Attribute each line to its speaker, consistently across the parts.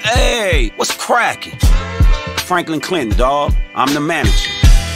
Speaker 1: Hey, what's cracking? Franklin Clinton, dawg. I'm the manager.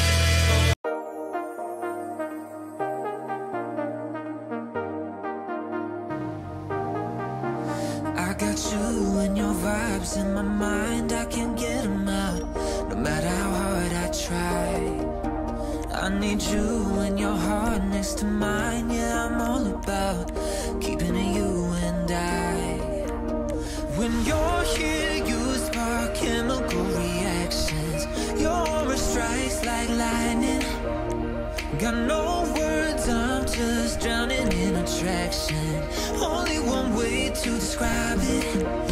Speaker 2: I got you and your vibes in my mind, I can't get them out, no matter how hard I try. I need you and your heart next to mine, yeah, I'm all about keeping it you and I. When you're here, you spark chemical reactions, your aura strikes like lightning. Got no words, I'm just drowning in attraction. Only one way to describe it.